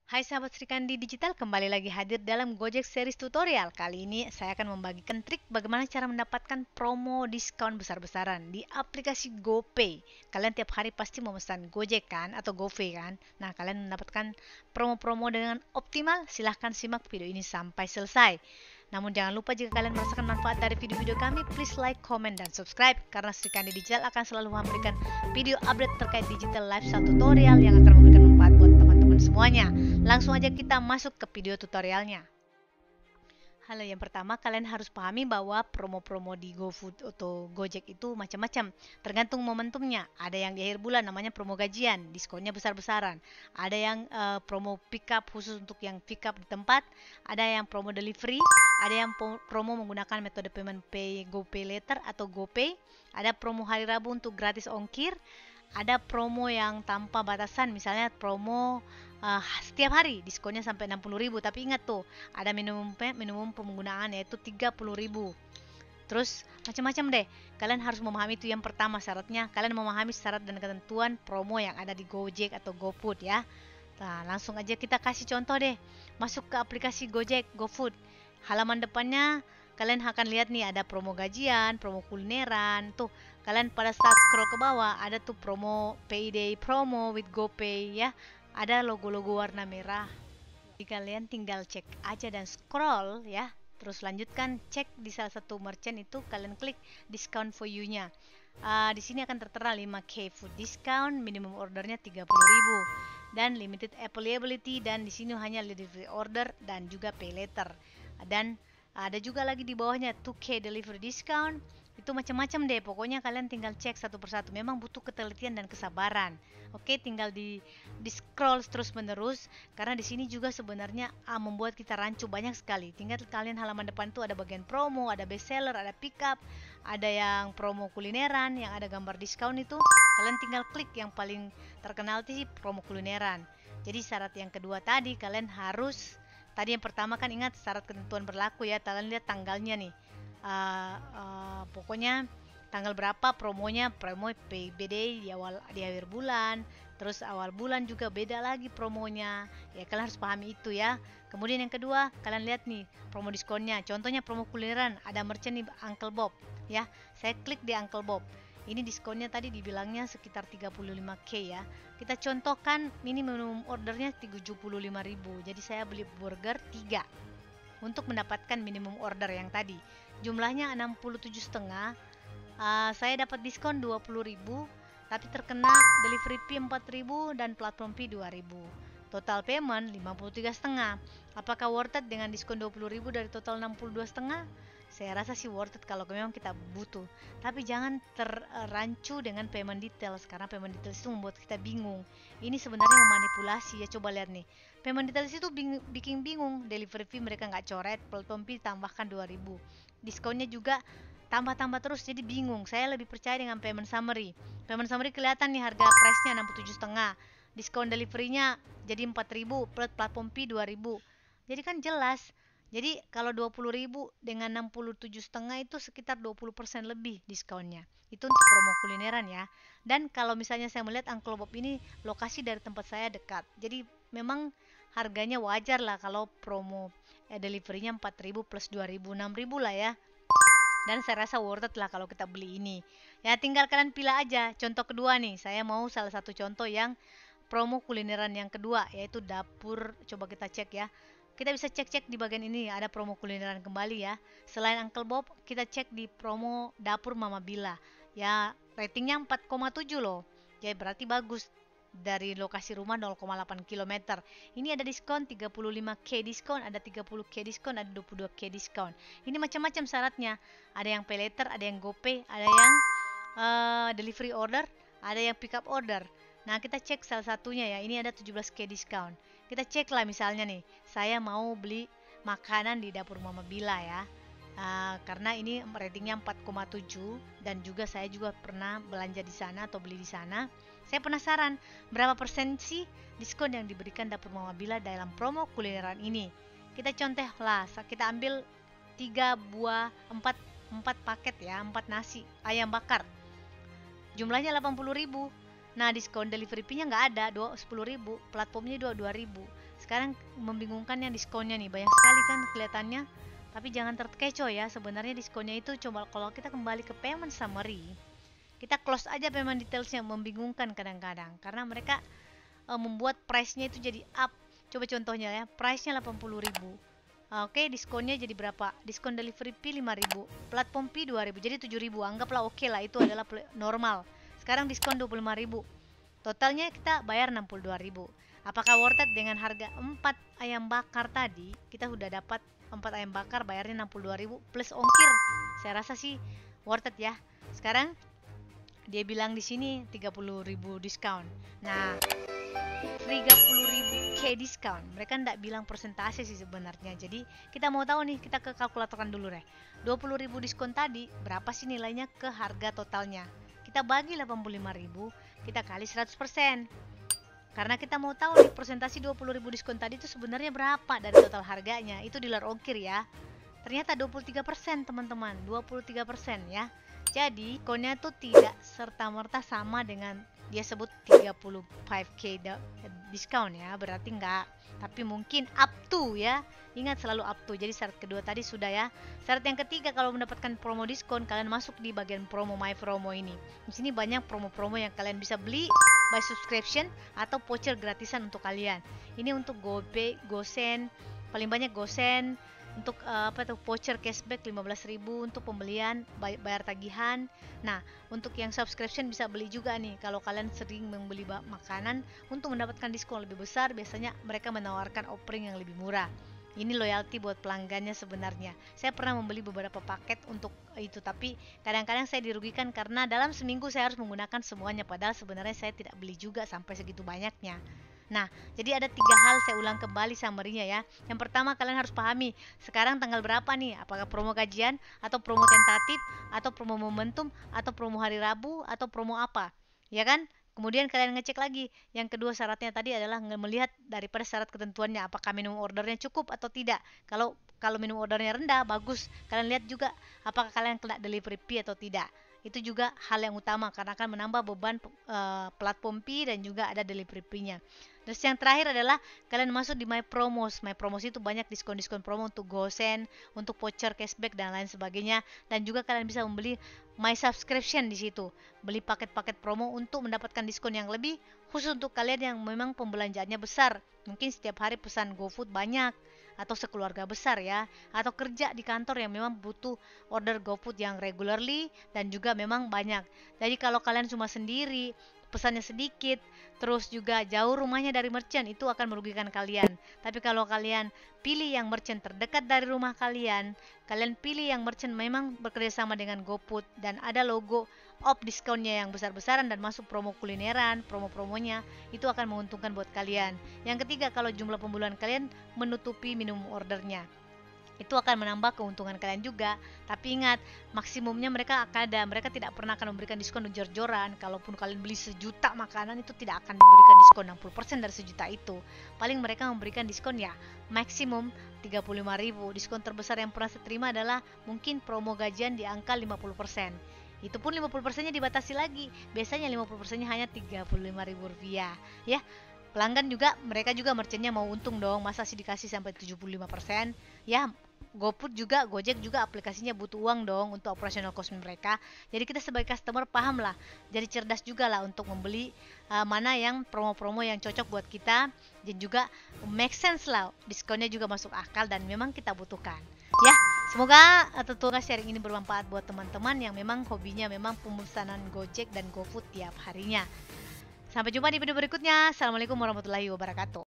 Hai sahabat Sri Kandi Digital, kembali lagi hadir dalam Gojek Series Tutorial. Kali ini saya akan membagikan trik bagaimana cara mendapatkan promo diskon besar-besaran di aplikasi GoPay. Kalian tiap hari pasti memesan Gojek kan, atau GoPay kan? Nah, kalian mendapatkan promo-promo dengan optimal. Silahkan simak video ini sampai selesai. Namun jangan lupa jika kalian merasakan manfaat dari video-video kami, please like, comment, dan subscribe. Karena Sri Kandi Digital akan selalu memberikan video update terkait digital lifestyle tutorial yang akan memberikan manfaat buat teman-teman semuanya. Langsung aja kita masuk ke video tutorialnya. Halo, yang pertama kalian harus pahami bahwa promo-promo di GoFood atau Gojek itu macam-macam, tergantung momentumnya. Ada yang di akhir bulan namanya promo gajian, diskonnya besar-besaran. Ada yang promo pick up khusus untuk yang pick up di tempat. Ada yang promo delivery, ada yang promo menggunakan metode payment GoPay Later atau GoPay. Ada promo hari Rabu untuk gratis ongkir. Ada promo yang tanpa batasan, misalnya promo setiap hari diskonnya sampai 60.000, tapi ingat tuh ada minimum penggunaan yaitu 30.000. Terus macam-macam deh. Kalian harus memahami itu. Yang pertama syaratnya kalian memahami syarat dan ketentuan promo yang ada di Gojek atau GoFood ya. Nah, langsung aja kita kasih contoh deh. Masuk ke aplikasi Gojek, GoFood. Halaman depannya kalian akan lihat nih ada promo gajian, promo kulineran. Tuh, kalian pada saat scroll ke bawah ada tuh promo Payday promo with GoPay ya. Ada logo-logo warna merah. Jadi kalian tinggal cek aja dan scroll ya. Terus lanjutkan cek di salah satu merchant itu, kalian klik discount for you-nya. Di sini akan tertera 5K food discount, minimum ordernya 30.000 dan limited availability, dan di sini hanya delivery order dan juga pay later. Dan ada juga lagi di bawahnya 2K delivery discount. Itu macam-macam deh, pokoknya kalian tinggal cek satu persatu. Memang butuh ketelitian dan kesabaran. Oke, tinggal di scroll terus menerus, karena di sini juga sebenarnya membuat kita rancu banyak sekali. Tinggal kalian halaman depan tuh ada bagian promo, ada best seller, ada pick up, ada yang promo kulineran yang ada gambar diskon itu. Kalian tinggal klik yang paling terkenal sih promo kulineran. Jadi syarat yang kedua tadi kalian harus, tadi yang pertama kan ingat syarat ketentuan berlaku ya. Kalian lihat tanggalnya nih. Pokoknya tanggal berapa promonya, promo PBD di akhir bulan, terus awal bulan juga beda lagi promonya ya. Kalian harus pahami itu ya. Kemudian yang kedua kalian lihat nih promo diskonnya, contohnya promo kulineran, ada merchant nih Uncle Bob ya. Saya klik di Uncle Bob, ini diskonnya tadi dibilangnya sekitar 35K ya. Kita contohkan ini minimum ordernya 75.000, jadi saya beli burger 3 untuk mendapatkan minimum order yang tadi. Jumlahnya 67,5. Saya dapat diskon 20.000, tapi terkena delivery fee 4.000 dan platform fee 2.000. Total payment 53,5. Apakah worth it dengan diskon 20.000 dari total 62,5? Saya rasa sih worth it kalau memang kita butuh. Tapi jangan terrancu dengan payment details, karena payment details itu membuat kita bingung. Ini sebenarnya memanipulasi ya. Coba lihat nih, payment details itu bikin bingung. Delivery fee mereka nggak coret, platform fee tambahkan 2.000, diskonnya juga tambah-tambah terus, jadi bingung. Saya lebih percaya dengan payment summary. Payment summary kelihatan nih harga price-nya 67,5, diskon delivery-nya jadi 4.000 plus platform fee 2.000. Jadi kan jelas. Jadi kalau 20.000 dengan 67,5 itu sekitar 20% lebih diskonnya. Itu untuk promo kulineran ya. Dan kalau misalnya saya melihat Uncle Bob ini lokasi dari tempat saya dekat, jadi memang harganya wajar lah kalau promo delivery-nya 4.000 plus 2.000, 6.000 lah ya. Dan saya rasa worth it lah kalau kita beli ini. Ya tinggal kalian pilih aja. Contoh kedua nih, saya mau salah satu contoh yang promo kulineran yang kedua, yaitu dapur. Coba kita cek ya. Kita bisa cek-cek di bagian ini ada promo kulineran kembali ya. Selain Uncle Bob, kita cek di promo dapur Mama Bila. Ya, ratingnya 4,7 loh. Ya berarti bagus. Dari lokasi rumah 0,8 km. Ini ada diskon 35K diskon, ada 30K diskon, ada 22K diskon. Ini macam-macam syaratnya. Ada yang pay later, ada yang GoPay, ada yang delivery order, ada yang pick up order. Nah, kita cek salah satunya ya. Ini ada 17K diskon. Kita cek lah misalnya nih, saya mau beli makanan di dapur Mama Bila ya. Karena ini ratingnya 4,7 dan juga saya juga pernah belanja di sana atau beli di sana. Saya penasaran berapa persen sih diskon yang diberikan dapur Mama Bila dalam promo kulineran ini. Kita contoh lah, kita ambil 4 paket ya, 4 nasi ayam bakar. Jumlahnya 80.000. Nah, diskon delivery fee-nya nggak ada, 10.000, platformnya 2.000. sekarang membingungkannya diskonnya nih banyak sekali kan kelihatannya, tapi jangan terkecoh ya. Sebenarnya diskonnya itu coba kalau kita kembali ke payment summary, kita close aja payment detailsnya. Membingungkan kadang-kadang karena mereka membuat price-nya itu jadi up. Coba contohnya ya, price-nya 80.000. Oke, diskonnya jadi berapa? Diskon delivery fee 5.000, platform fee 2.000, jadi 7.000. Anggaplah oke lah, itu adalah normal. Sekarang diskon 25.000. Totalnya kita bayar 62.000. Apakah worth it dengan harga 4 ayam bakar tadi? Kita sudah dapat 4 ayam bakar bayarnya 62.000 plus ongkir. Saya rasa sih worth it ya. Sekarang dia bilang di sini 30.000 diskon. Nah, 30.000 K diskon. Mereka ndak bilang persentase sih sebenarnya. Jadi kita mau tahu nih, kita ke kalkulatorkan dulu deh. 20.000 diskon tadi berapa sih nilainya ke harga totalnya? Kita bagi 85.000, kita kali 100%. Karena kita mau tahu nih persentase 20.000 diskon tadi itu sebenarnya berapa dari total harganya. Itu di luar ongkir ya. Ternyata 23% teman-teman, 23% ya. Jadi diskonnya tuh tidak serta-merta sama dengan dia sebut 35k diskon ya, berarti enggak, tapi mungkin up to ya. Ingat selalu up to. Jadi syarat kedua tadi sudah ya. Syarat yang ketiga kalau mendapatkan promo diskon, kalian masuk di bagian promo my promo ini. Di sini banyak promo-promo yang kalian bisa beli by subscription atau voucher gratisan untuk kalian. Ini untuk GoPay, GoSend, paling banyak GoSend. Untuk voucher cashback 15.000 untuk pembelian bayar tagihan. Nah, untuk yang subscription bisa beli juga nih. Kalau kalian sering membeli makanan untuk mendapatkan diskon lebih besar, biasanya mereka menawarkan offering yang lebih murah. Ini loyalty buat pelanggannya sebenarnya. Saya pernah membeli beberapa paket untuk itu, tapi kadang-kadang saya dirugikan karena dalam seminggu saya harus menggunakan semuanya, padahal sebenarnya saya tidak beli juga sampai segitu banyaknya. Nah, jadi ada 3 hal, saya ulang kembali summary-nya ya. Yang pertama, kalian harus pahami sekarang tanggal berapa nih, apakah promo gajian atau promo tentatif atau promo momentum atau promo hari Rabu atau promo apa, ya kan? Kemudian kalian ngecek lagi. Yang kedua syaratnya tadi adalah melihat daripada syarat ketentuannya, apakah minimum ordernya cukup atau tidak. Kalau minimum ordernya rendah, bagus. Kalian lihat juga apakah kalian kena delivery fee atau tidak. Itu juga hal yang utama karena akan menambah beban platform fee dan juga ada delivery fee-nya. Terus yang terakhir adalah kalian masuk di My Promos. My Promos itu banyak diskon-diskon promo untuk GoSend, untuk voucher cashback dan lain sebagainya. Dan juga kalian bisa membeli My Subscription di situ. Beli paket-paket promo untuk mendapatkan diskon yang lebih khusus untuk kalian yang memang pembelanjaannya besar. Mungkin setiap hari pesan GoFood banyak atau sekeluarga besar ya, atau kerja di kantor yang memang butuh order GoFood yang regularly dan juga memang banyak. Jadi kalau kalian cuma sendiri, pesannya sedikit, terus juga jauh rumahnya dari merchant, itu akan merugikan kalian. Tapi kalau kalian pilih yang merchant terdekat dari rumah kalian, kalian pilih yang merchant memang bekerja sama dengan GoFood dan ada logo off diskonnya yang besar-besaran dan masuk promo kulineran, promo-promonya, itu akan menguntungkan buat kalian. Yang ketiga, kalau jumlah pembelian kalian menutupi minimum ordernya, itu akan menambah keuntungan kalian juga. Tapi ingat, maksimumnya mereka tidak pernah akan memberikan diskon jor-joran. Kalaupun kalian beli 1 juta makanan, itu tidak akan diberikan diskon 60% dari 1 juta itu. Paling mereka memberikan diskon ya maksimum 35.000. Diskon terbesar yang pernah saya terima adalah mungkin promo gajian di angka 50%. Itu pun 50%-nya dibatasi lagi. Biasanya 50%-nya hanya Rp35.000 ya. Pelanggan juga, mereka juga merchantnya mau untung dong, masa sih dikasih sampai 75%. Ya, GoFood juga, Gojek juga aplikasinya butuh uang dong untuk operasional cost mereka. Jadi kita sebagai customer paham lah, jadi cerdas juga lah untuk membeli mana yang promo-promo yang cocok buat kita dan juga make sense lah, diskonnya juga masuk akal dan memang kita butuhkan. Ya, semoga tutorial sharing ini bermanfaat buat teman-teman yang memang hobinya memang pemesanan Gojek dan GoFood tiap harinya. Sampai jumpa di video berikutnya. Assalamualaikum warahmatullahi wabarakatuh.